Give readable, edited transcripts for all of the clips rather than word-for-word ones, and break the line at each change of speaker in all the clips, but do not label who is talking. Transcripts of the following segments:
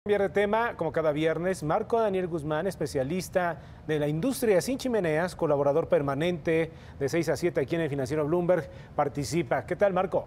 Cambiar de tema, como cada viernes, Marco Daniel Guzmán, especialista de la industria sin chimeneas, colaborador permanente de 6 a 7 aquí en el Financiero Bloomberg, participa. ¿Qué tal, Marco?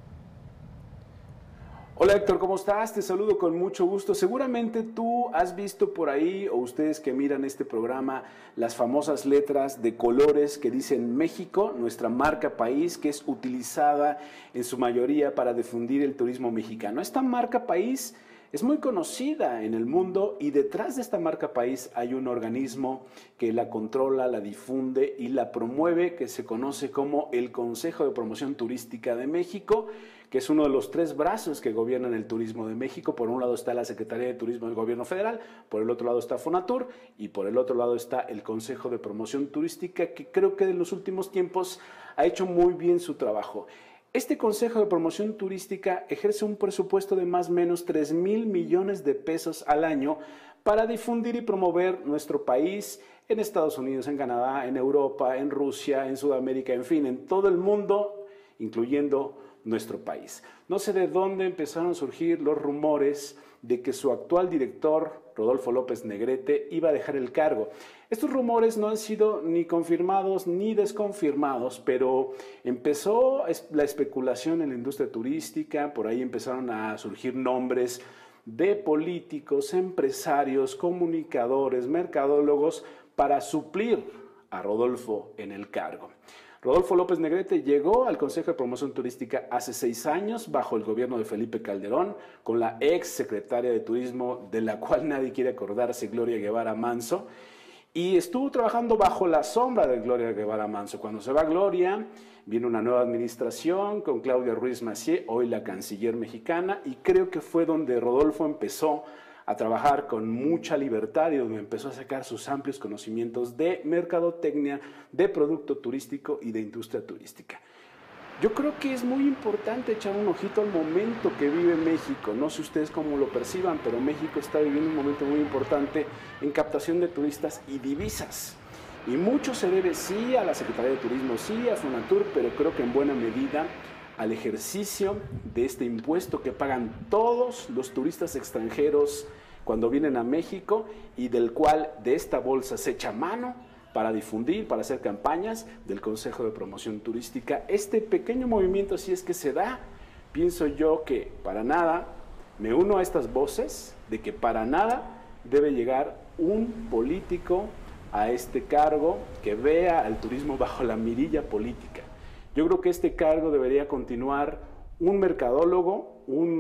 Hola Héctor, ¿cómo estás? Te saludo con mucho gusto. Seguramente tú has visto por ahí, o ustedes que miran este programa, las famosas letras de colores que dicen México, nuestra marca país, que es utilizada en su mayoría para difundir el turismo mexicano. Esta marca país es muy conocida en el mundo y detrás de esta marca país hay un organismo que la controla, la difunde y la promueve, que se conoce como el Consejo de Promoción Turística de México, que es uno de los tres brazos que gobiernan el turismo de México. Por un lado está la Secretaría de Turismo del Gobierno Federal, por el otro lado está Fonatur y por el otro lado está el Consejo de Promoción Turística, que creo que en los últimos tiempos ha hecho muy bien su trabajo. Este Consejo de Promoción Turística ejerce un presupuesto de más o menos 3,000 millones de pesos al año para difundir y promover nuestro país en Estados Unidos, en Canadá, en Europa, en Rusia, en Sudamérica, en fin, en todo el mundo, incluyendo nuestro país. No sé de dónde empezaron a surgir los rumores de que su actual director, Rodolfo López Negrete, iba a dejar el cargo. Estos rumores no han sido ni confirmados ni desconfirmados, pero empezó la especulación en la industria turística, por ahí empezaron a surgir nombres de políticos, empresarios, comunicadores, mercadólogos para suplir a Rodolfo en el cargo. Rodolfo López Negrete llegó al Consejo de Promoción Turística hace 6 años bajo el gobierno de Felipe Calderón con la ex secretaria de Turismo, de la cual nadie quiere acordarse, Gloria Guevara Manso, y estuvo trabajando bajo la sombra de Gloria Guevara Manso. Cuando se va Gloria, viene una nueva administración con Claudia Ruiz Massieu, hoy la canciller mexicana, y creo que fue donde Rodolfo empezó a trabajar con mucha libertad y donde empezó a sacar sus amplios conocimientos de mercadotecnia, de producto turístico y de industria turística. Yo creo que es muy importante echar un ojito al momento que vive México. No sé ustedes cómo lo perciban, pero México está viviendo un momento muy importante en captación de turistas y divisas. Y mucho se debe, sí, a la Secretaría de Turismo, sí, a Fonatur, pero creo que en buena medida al ejercicio de este impuesto que pagan todos los turistas extranjeros cuando vienen a México y del cual de esta bolsa se echa mano para difundir, para hacer campañas del Consejo de Promoción Turística. Este pequeño movimiento, si es que se da, pienso yo que para nada, me uno a estas voces de que para nada debe llegar un político a este cargo que vea al turismo bajo la mirilla política. Yo creo que este cargo debería continuar un mercadólogo,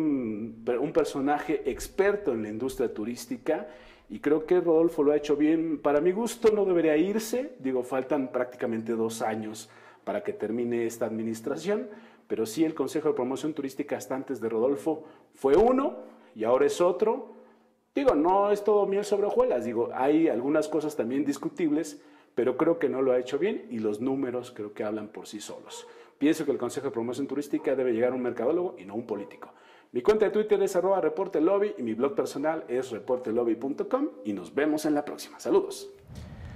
un personaje experto en la industria turística, y creo que Rodolfo lo ha hecho bien. Para mi gusto no debería irse, digo, faltan prácticamente 2 años para que termine esta administración, pero sí el Consejo de Promoción Turística hasta antes de Rodolfo fue uno y ahora es otro. Digo, no es todo miel sobre hojuelas, digo, hay algunas cosas también discutibles, pero creo que no lo ha hecho bien y los números creo que hablan por sí solos. Pienso que el Consejo de Promoción Turística debe llegar a un mercadólogo y no un político. Mi cuenta de Twitter es @reportelobby y mi blog personal es reportelobby.com y nos vemos en la próxima. Saludos.